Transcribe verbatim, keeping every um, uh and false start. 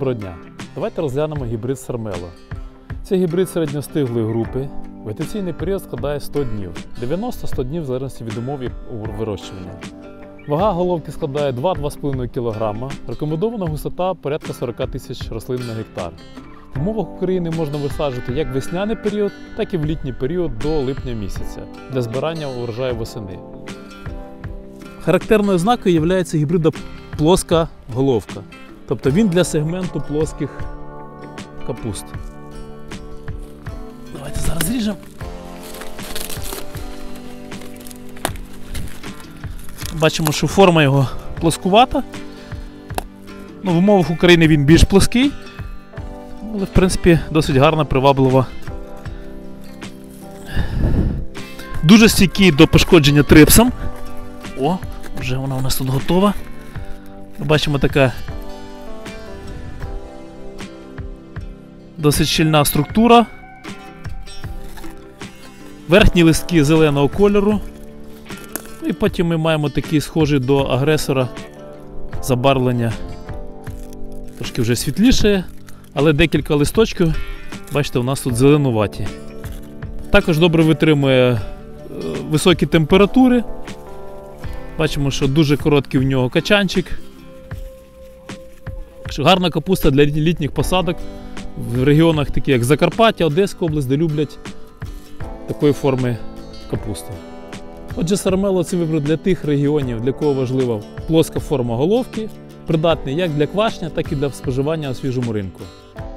Доброго дня! Давайте розглянемо гібрид Сармело. Це гібрид середньостиглої групи. Вегетаційний період складає сто днів, дев'яносто - сто днів в залежності від умов вирощування. Вага головки складає два - два з половиною кілограма. Рекомендована густота порядка сорок тисяч рослин на гектар. В умовах України можна висаджувати як весняний період, так і в літній період до липня місяця для збирання урожаю восени. Характерною ознакою є гібрида плоска головка. Тобто він для сегменту плоских капуст. Давайте зараз зріжемо. Бачимо, що форма його плоскувата. Ну, в умовах України він більш плоский, але в принципі досить гарна, приваблива. Дуже стійкий до пошкодження трипсом. О, вже вона у нас тут готова. Бачимо, така досить щільна структура. Верхні листки зеленого кольору. І потім ми маємо такий схожий до агресора забарвлення. Трошки вже світліше, але декілька листочків, бачите, у нас тут зеленуваті. Також добре витримує високі температури. Бачимо, що дуже короткий в нього качанчик. Гарна капуста для літніх посадок в регіонах, такі як Закарпаття, Одеська область, де люблять такої форми капусту. Отже, Сармело – це вибір для тих регіонів, для кого важлива плоска форма головки, придатний як для квашня, так і для споживання на свіжому ринку.